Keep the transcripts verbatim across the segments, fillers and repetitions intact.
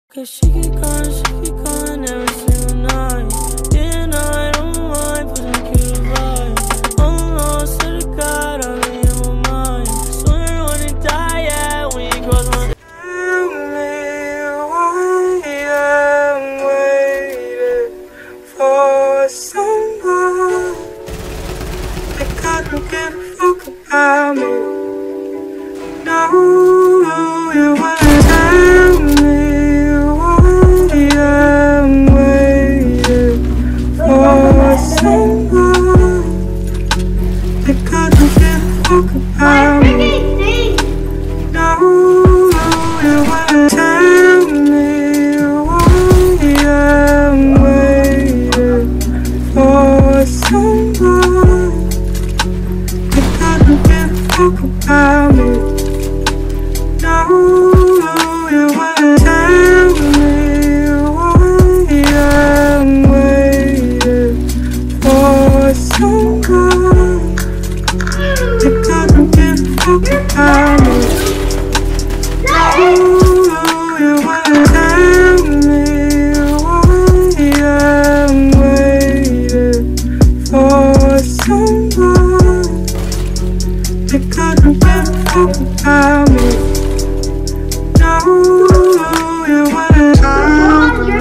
Cause she keep calling, she keep calling every single night. Yeah, no, I don't mind, but I'm cute vibe. Oh no, swear to God, I'm in my mind. Swear I wanna die, yeah, when you cross my. Tell me why I'm waiting for someone that couldn't give a fuck about me. No, you wanna tell me talk about me. No, you wanna tell me why I'm waiting for someone that couldn't give a fuck about me. No, you wanna tell me why I'm waiting for someone that couldn't give a fuck about me. No, you wanna tell me why I'm waiting for someone that couldn't give a fuck about me. No, you wanna tell me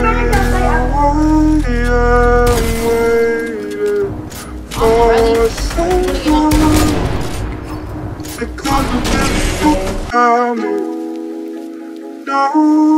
why I'm waiting for someone that couldn't give a fuck about me. No.